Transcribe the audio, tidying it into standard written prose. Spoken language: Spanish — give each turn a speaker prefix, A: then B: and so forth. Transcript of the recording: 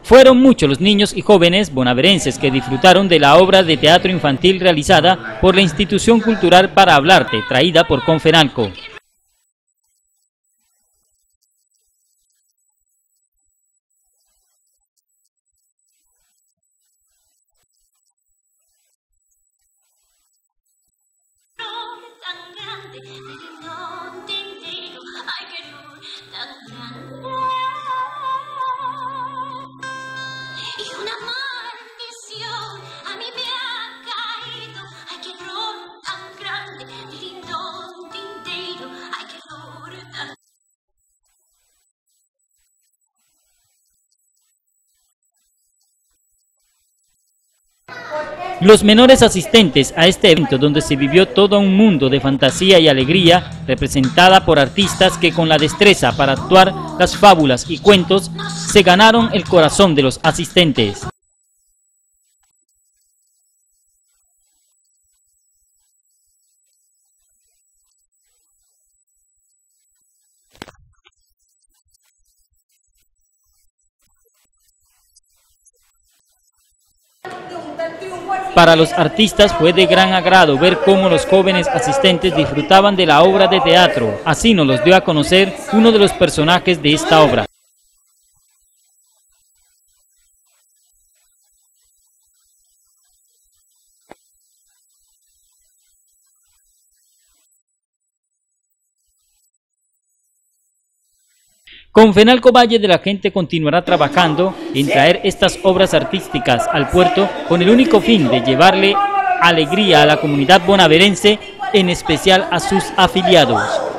A: Fueron muchos los niños y jóvenes bonaverenses que disfrutaron de la obra de teatro infantil realizada por la Institución Cultural Para Hablarte, traída por Confenalco. Los menores asistentes a este evento, donde se vivió todo un mundo de fantasía y alegría, representada por artistas que con la destreza para actuar las fábulas y cuentos, se ganaron el corazón de los asistentes. Para los artistas fue de gran agrado ver cómo los jóvenes asistentes disfrutaban de la obra de teatro. Así nos los dio a conocer uno de los personajes de esta obra. Confenalco Valle de la Gente continuará trabajando en traer estas obras artísticas al puerto con el único fin de llevarle alegría a la comunidad bonaverense, en especial a sus afiliados.